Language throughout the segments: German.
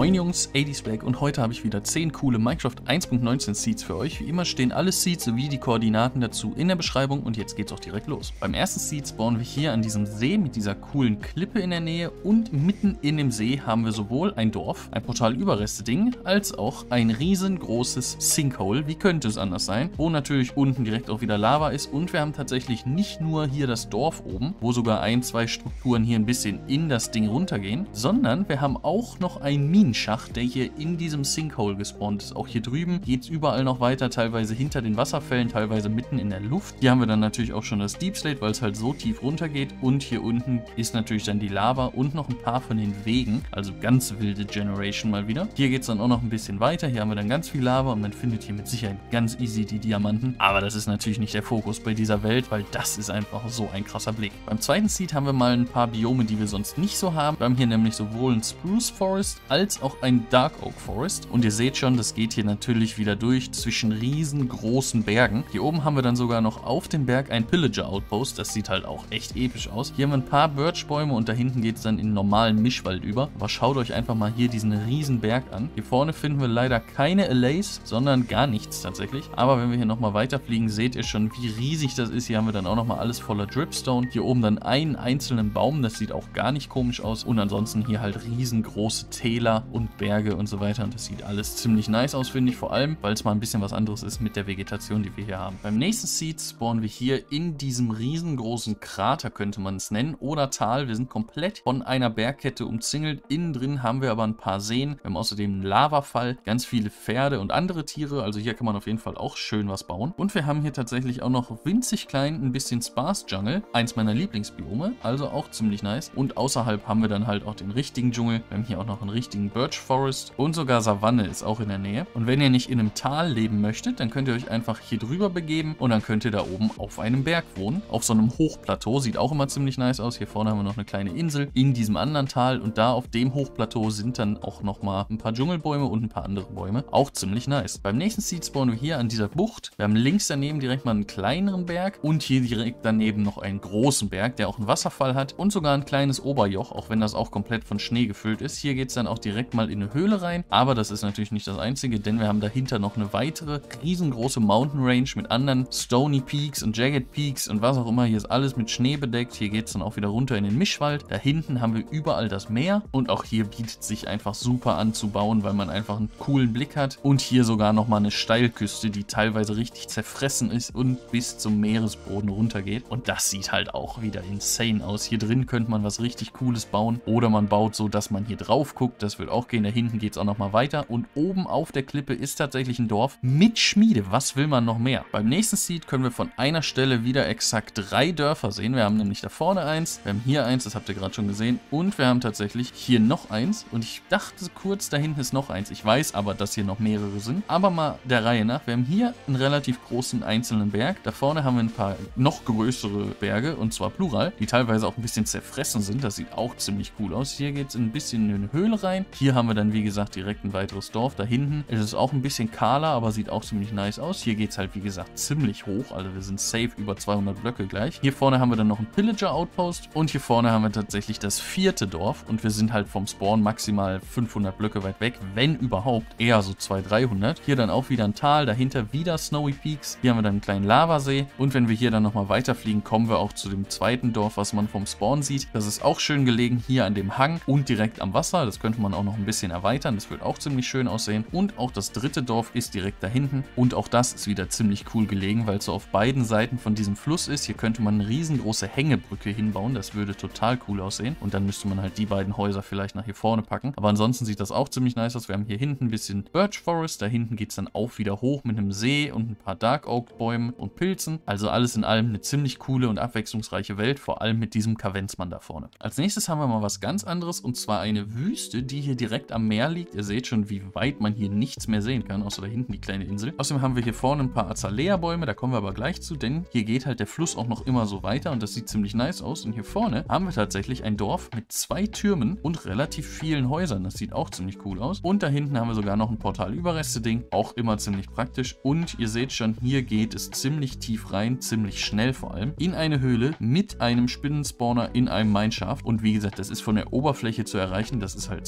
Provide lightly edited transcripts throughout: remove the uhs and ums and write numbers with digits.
Moin Jungs, 80s Black und heute habe ich wieder 10 coole Minecraft 1.19 Seeds für euch. Wie immer stehen alle Seeds sowie die Koordinaten dazu in der Beschreibung und jetzt geht's auch direkt los. Beim ersten Seed spawnen wir hier an diesem See mit dieser coolen Klippe in der Nähe und mitten in dem See haben wir sowohl ein Dorf, ein Portalüberreste-Ding, als auch ein riesengroßes Sinkhole, wie könnte es anders sein, wo natürlich unten direkt auch wieder Lava ist und wir haben tatsächlich nicht nur hier das Dorf oben, wo sogar ein, zwei Strukturen hier ein bisschen in das Ding runtergehen, sondern wir haben auch noch einen Minenschacht, der hier in diesem Sinkhole gespawnt ist. Auch hier drüben geht es überall noch weiter, teilweise hinter den Wasserfällen, teilweise mitten in der Luft. Hier haben wir dann natürlich auch schon das Deep Slate, weil es halt so tief runter geht und hier unten ist natürlich dann die Lava und noch ein paar von den Wegen, also ganz wilde Generation mal wieder. Hier geht es dann auch noch ein bisschen weiter, hier haben wir dann ganz viel Lava und man findet hier mit Sicherheit ganz easy die Diamanten, aber das ist natürlich nicht der Fokus bei dieser Welt, weil das ist einfach so ein krasser Blick. Beim zweiten Seed haben wir mal ein paar Biome, die wir sonst nicht so haben. Wir haben hier nämlich sowohl ein Spruce Forest als auch ein Dark Oak Forest und ihr seht schon, das geht hier natürlich wieder durch zwischen riesengroßen Bergen. Hier oben haben wir dann sogar noch auf dem Berg ein Pillager Outpost, das sieht halt auch echt episch aus. Hier haben wir ein paar Birchbäume und da hinten geht es dann in normalen Mischwald über, aber schaut euch einfach mal hier diesen riesen Berg an. Hier vorne finden wir leider keine Allays, sondern gar nichts tatsächlich, aber wenn wir hier nochmal weiterfliegen, seht ihr schon, wie riesig das ist. Hier haben wir dann auch nochmal alles voller Dripstone. Hier oben dann einen einzelnen Baum, das sieht auch gar nicht komisch aus und ansonsten hier halt riesengroße Täler und Berge und so weiter und das sieht alles ziemlich nice aus, finde ich, vor allem, weil es mal ein bisschen was anderes ist mit der Vegetation, die wir hier haben. Beim nächsten Seed spawnen wir hier in diesem riesengroßen Krater, könnte man es nennen, oder Tal. Wir sind komplett von einer Bergkette umzingelt. Innen drin haben wir aber ein paar Seen. Wir haben außerdem einen Lavafall, ganz viele Pferde und andere Tiere, also hier kann man auf jeden Fall auch schön was bauen. Und wir haben hier tatsächlich auch noch winzig klein ein bisschen Sparse Jungle, eins meiner Lieblingsbiome, also auch ziemlich nice. Und außerhalb haben wir dann halt auch den richtigen Dschungel. Wir haben hier auch noch einen richtigen Birch Forest und sogar Savanne ist auch in der Nähe. Und wenn ihr nicht in einem Tal leben möchtet, dann könnt ihr euch einfach hier drüber begeben und dann könnt ihr da oben auf einem Berg wohnen. Auf so einem Hochplateau, sieht auch immer ziemlich nice aus. Hier vorne haben wir noch eine kleine Insel in diesem anderen Tal und da auf dem Hochplateau sind dann auch nochmal ein paar Dschungelbäume und ein paar andere Bäume. Auch ziemlich nice. Beim nächsten Seed spawnen wir hier an dieser Bucht. Wir haben links daneben direkt mal einen kleineren Berg und hier direkt daneben noch einen großen Berg, der auch einen Wasserfall hat und sogar ein kleines Oberjoch, auch wenn das auch komplett von Schnee gefüllt ist. Hier geht es dann auch direkt mal in eine Höhle rein, aber das ist natürlich nicht das einzige, denn wir haben dahinter noch eine weitere riesengroße Mountain Range mit anderen Stony Peaks und Jagged Peaks und was auch immer. Hier ist alles mit Schnee bedeckt. Hier geht es dann auch wieder runter in den Mischwald. Da hinten haben wir überall das Meer und auch hier bietet sich einfach super an zu bauen, weil man einfach einen coolen Blick hat und hier sogar nochmal eine Steilküste, die teilweise richtig zerfressen ist und bis zum Meeresboden runtergeht und das sieht halt auch wieder insane aus. Hier drin könnte man was richtig Cooles bauen oder man baut so, dass man hier drauf guckt. Das wird auch gehen. Da hinten geht es auch nochmal weiter und oben auf der Klippe ist tatsächlich ein Dorf mit Schmiede. Was will man noch mehr? Beim nächsten Seed können wir von einer Stelle wieder exakt 3 Dörfer sehen. Wir haben nämlich da vorne eins, wir haben hier eins, das habt ihr gerade schon gesehen und wir haben tatsächlich hier noch eins und ich dachte kurz, da hinten ist noch eins. Ich weiß aber, dass hier noch mehrere sind, aber mal der Reihe nach. Wir haben hier einen relativ großen einzelnen Berg. Da vorne haben wir ein paar noch größere Berge und zwar plural, die teilweise auch ein bisschen zerfressen sind. Das sieht auch ziemlich cool aus. Hier geht es ein bisschen in eine Höhle rein. Hier haben wir dann, wie gesagt, direkt ein weiteres Dorf. Da hinten ist es auch ein bisschen kahler, aber sieht auch ziemlich nice aus. Hier geht es halt, wie gesagt, ziemlich hoch. Also wir sind safe über 200 Blöcke gleich. Hier vorne haben wir dann noch einen Pillager Outpost und hier vorne haben wir tatsächlich das 4. Dorf und wir sind halt vom Spawn maximal 500 Blöcke weit weg, wenn überhaupt, eher so 200, 300. Hier dann auch wieder ein Tal, dahinter wieder Snowy Peaks. Hier haben wir dann einen kleinen Lavasee und wenn wir hier dann nochmal weiterfliegen, kommen wir auch zu dem 2. Dorf, was man vom Spawn sieht. Das ist auch schön gelegen hier an dem Hang und direkt am Wasser. Das könnte man auch noch ein bisschen erweitern. Das wird auch ziemlich schön aussehen. Und auch das 3. Dorf ist direkt da hinten. Und auch das ist wieder ziemlich cool gelegen, weil es so auf beiden Seiten von diesem Fluss ist. Hier könnte man eine riesengroße Hängebrücke hinbauen. Das würde total cool aussehen. Und dann müsste man halt die beiden Häuser vielleicht nach hier vorne packen. Aber ansonsten sieht das auch ziemlich nice aus. Wir haben hier hinten ein bisschen Birch Forest. Da hinten geht es dann auch wieder hoch mit einem See und ein paar Dark Oak Bäumen und Pilzen. Also alles in allem eine ziemlich coole und abwechslungsreiche Welt. Vor allem mit diesem Kavenzmann da vorne. Als nächstes haben wir mal was ganz anderes und zwar eine Wüste, die hier direkt am Meer liegt. Ihr seht schon, wie weit man hier nichts mehr sehen kann, außer da hinten die kleine Insel. Außerdem haben wir hier vorne ein paar Azalea-Bäume, da kommen wir aber gleich zu, denn hier geht halt der Fluss auch noch immer so weiter und das sieht ziemlich nice aus. Und hier vorne haben wir tatsächlich ein Dorf mit 2 Türmen und relativ vielen Häusern. Das sieht auch ziemlich cool aus. Und da hinten haben wir sogar noch ein Portalüberreste-Ding, auch immer ziemlich praktisch. Und ihr seht schon, hier geht es ziemlich tief rein, ziemlich schnell vor allem, in eine Höhle mit einem Spinnenspawner in einem Mineshaft. Und wie gesagt, das ist von der Oberfläche zu erreichen, das ist halt ziemlich cool.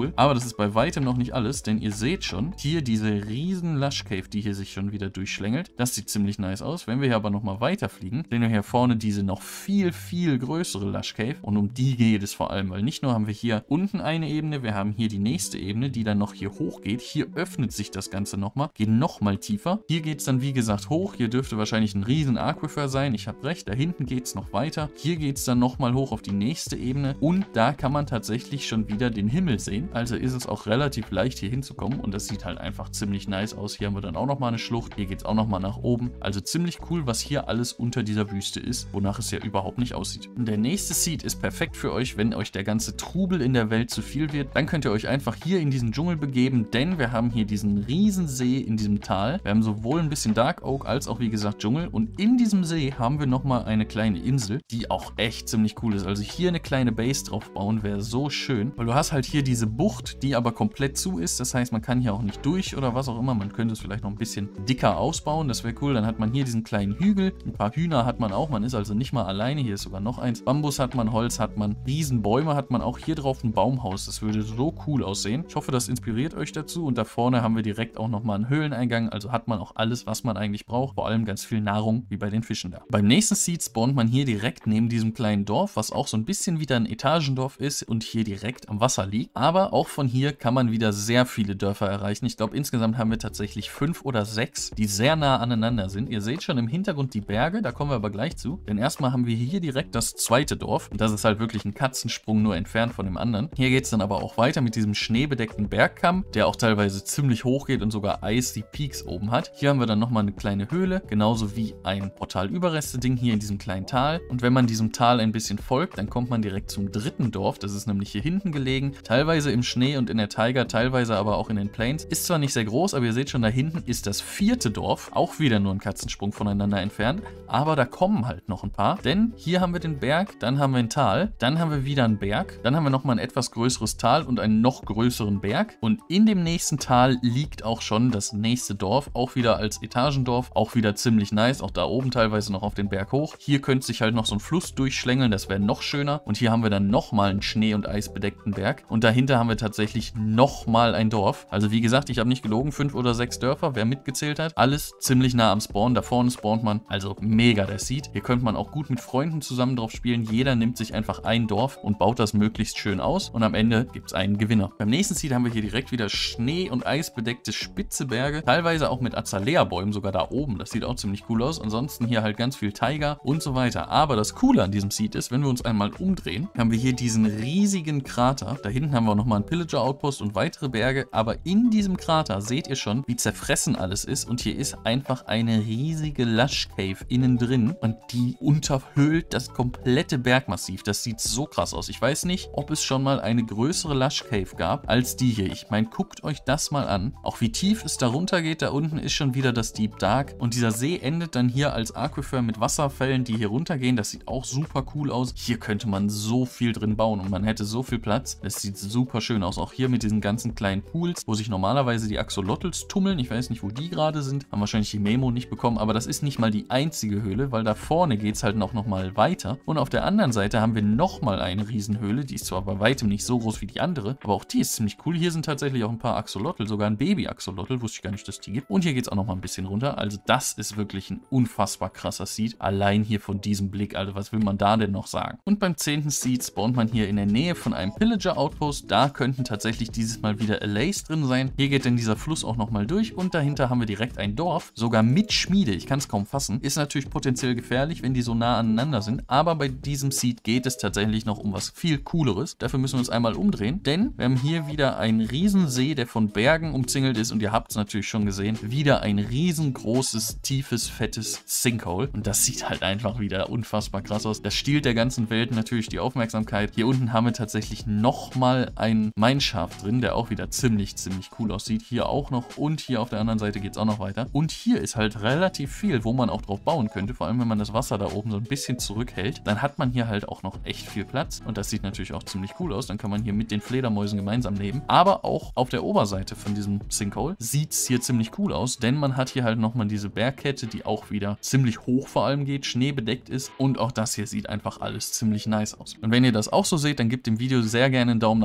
cool. Aber das ist bei weitem noch nicht alles, denn ihr seht schon, hier diese riesen Lush Cave, die hier sich schon wieder durchschlängelt. Das sieht ziemlich nice aus. Wenn wir hier aber nochmal weiterfliegen, sehen wir hier vorne diese noch viel, viel größere Lush Cave. Und um die geht es vor allem, weil nicht nur haben wir hier unten eine Ebene, wir haben hier die nächste Ebene, die dann noch hier hoch geht. Hier öffnet sich das Ganze nochmal, geht nochmal tiefer. Hier geht es dann wie gesagt hoch. Hier dürfte wahrscheinlich ein riesen Aquifer sein. Ich habe recht, da hinten geht es noch weiter. Hier geht es dann nochmal hoch auf die nächste Ebene. Und da kann man tatsächlich schon wieder den Himmel sehen. Also ist es auch relativ leicht hier hinzukommen. Und das sieht halt einfach ziemlich nice aus. Hier haben wir dann auch nochmal eine Schlucht. Hier geht es auch nochmal nach oben. Also ziemlich cool, was hier alles unter dieser Wüste ist, wonach es ja überhaupt nicht aussieht. Und der nächste Seed ist perfekt für euch, wenn euch der ganze Trubel in der Welt zu viel wird. Dann könnt ihr euch einfach hier in diesen Dschungel begeben, denn wir haben hier diesen riesen See in diesem Tal. Wir haben sowohl ein bisschen Dark Oak als auch wie gesagt Dschungel. Und in diesem See haben wir nochmal eine kleine Insel, die auch echt ziemlich cool ist. Also hier eine kleine Base drauf bauen wäre so schön, weil du hast halt hier diese Bucht, die aber komplett zu ist. Das heißt, man kann hier auch nicht durch oder was auch immer. Man könnte es vielleicht noch ein bisschen dicker ausbauen. Das wäre cool. Dann hat man hier diesen kleinen Hügel. Ein paar Hühner hat man auch. Man ist also nicht mal alleine. Hier ist sogar noch eins. Bambus hat man, Holz hat man, Riesenbäume hat man auch. Hier drauf ein Baumhaus. Das würde so cool aussehen. Ich hoffe, das inspiriert euch dazu. Und da vorne haben wir direkt auch nochmal einen Höhleneingang. Also hat man auch alles, was man eigentlich braucht. Vor allem ganz viel Nahrung, wie bei den Fischen da. Beim nächsten Seed spawnt man hier direkt neben diesem kleinen Dorf, was auch so ein bisschen wieder ein Etagendorf ist und hier direkt am Wasser liegt. Aber auch von hier kann man wieder sehr viele Dörfer erreichen. Ich glaube, insgesamt haben wir tatsächlich 5 oder 6, die sehr nah aneinander sind. Ihr seht schon im Hintergrund die Berge, da kommen wir aber gleich zu. Denn erstmal haben wir hier direkt das zweite Dorf. Und das ist halt wirklich ein Katzensprung nur entfernt von dem anderen. Hier geht es dann aber auch weiter mit diesem schneebedeckten Bergkamm, der auch teilweise ziemlich hoch geht und sogar Icy Peaks oben hat. Hier haben wir dann nochmal eine kleine Höhle, genauso wie ein Portalüberreste-Ding hier in diesem kleinen Tal. Und wenn man diesem Tal ein bisschen folgt, dann kommt man direkt zum dritten Dorf. Das ist nämlich hier hinten gelegen. Teilweise im Schnee und in der Taiga, teilweise aber auch in den Plains. Ist zwar nicht sehr groß, aber ihr seht schon, da hinten ist das vierte Dorf. Auch wieder nur ein Katzensprung voneinander entfernt. Aber da kommen halt noch ein paar. Denn hier haben wir den Berg, dann haben wir ein Tal, dann haben wir wieder einen Berg, dann haben wir nochmal ein etwas größeres Tal und einen noch größeren Berg. Und in dem nächsten Tal liegt auch schon das nächste Dorf. Auch wieder als Etagendorf. Auch wieder ziemlich nice. Auch da oben teilweise noch auf den Berg hoch. Hier könnte sich halt noch so ein Fluss durchschlängeln. Das wäre noch schöner. Und hier haben wir dann nochmal einen Schnee- und eisbedeckten Berg. Und dahinter haben wir tatsächlich nochmal ein Dorf. Also wie gesagt, ich habe nicht gelogen, 5 oder 6 Dörfer, wer mitgezählt hat. Alles ziemlich nah am Spawn. Da vorne spawnt man. Also mega der Seed. Hier könnte man auch gut mit Freunden zusammen drauf spielen. Jeder nimmt sich einfach ein Dorf und baut das möglichst schön aus. Und am Ende gibt es einen Gewinner. Beim nächsten Seed haben wir hier direkt wieder Schnee- und eisbedeckte spitze Berge. Teilweise auch mit Azalea-Bäumen sogar da oben. Das sieht auch ziemlich cool aus. Ansonsten hier halt ganz viel Taiga und so weiter. Aber das Coole an diesem Seed ist, wenn wir uns einmal umdrehen, haben wir hier diesen riesigen Krater. Da hinten haben wir auch nochmal einen Pillager-Outpost und weitere Berge. Aber in diesem Krater seht ihr schon, wie zerfressen alles ist. Und hier ist einfach eine riesige Lush Cave innen drin. Und die unterhöhlt das komplette Bergmassiv. Das sieht so krass aus. Ich weiß nicht, ob es schon mal eine größere Lush Cave gab als die hier. Ich meine, guckt euch das mal an. Auch wie tief es da runter geht. Da unten ist schon wieder das Deep Dark. Und dieser See endet dann hier als Aquifer mit Wasserfällen, die hier runtergehen. Das sieht auch super cool aus. Hier könnte man so viel drin bauen und man hätte so viel Platz. Das sieht super schön aus. Auch hier mit diesen ganzen kleinen Pools, wo sich normalerweise die Axolotls tummeln. Ich weiß nicht, wo die gerade sind. Haben wahrscheinlich die Memo nicht bekommen. Aber das ist nicht mal die einzige Höhle, weil da vorne geht es halt noch mal weiter. Und auf der anderen Seite haben wir nochmal eine Riesenhöhle. Die ist zwar bei weitem nicht so groß wie die andere, aber auch die ist ziemlich cool. Hier sind tatsächlich auch ein paar Axolotl, sogar ein Baby-Axolotl. Wusste ich gar nicht, dass die gibt. Und hier geht es auch noch mal ein bisschen runter. Also das ist wirklich ein unfassbar krasser Seed. Allein hier von diesem Blick, also was will man da denn noch sagen? Und beim 10. Seed spawnt man hier in der Nähe von einem Pillager-Outpost. Da könnten tatsächlich dieses Mal wieder Allays drin sein. Hier geht dann dieser Fluss auch nochmal durch und dahinter haben wir direkt ein Dorf, sogar mit Schmiede. Ich kann es kaum fassen. Ist natürlich potenziell gefährlich, wenn die so nah aneinander sind, aber bei diesem Seed geht es tatsächlich noch um was viel Cooleres. Dafür müssen wir uns einmal umdrehen, denn wir haben hier wieder einen Riesensee, der von Bergen umzingelt ist und ihr habt es natürlich schon gesehen, wieder ein riesengroßes, tiefes, fettes Sinkhole und das sieht halt einfach wieder unfassbar krass aus. Das stiehlt der ganzen Welt natürlich die Aufmerksamkeit. Hier unten haben wir tatsächlich nochmal ein Mineshaft drin, der auch wieder ziemlich cool aussieht. Hier auch noch und hier auf der anderen Seite geht es auch noch weiter. Und hier ist halt relativ viel, wo man auch drauf bauen könnte, vor allem wenn man das Wasser da oben so ein bisschen zurückhält, dann hat man hier halt auch noch echt viel Platz und das sieht natürlich auch ziemlich cool aus. Dann kann man hier mit den Fledermäusen gemeinsam leben. Aber auch auf der Oberseite von diesem Sinkhole sieht es hier ziemlich cool aus, denn man hat hier halt nochmal diese Bergkette, die auch wieder ziemlich hoch vor allem geht, schneebedeckt ist und auch das hier sieht einfach alles ziemlich nice aus. Und wenn ihr das auch so seht, dann gebt dem Video sehr gerne einen Daumen nach oben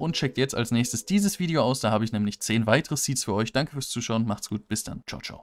und checkt jetzt als nächstes dieses Video aus. Da habe ich nämlich 10 weitere Seeds für euch. Danke fürs Zuschauen, macht's gut, bis dann. Ciao, ciao.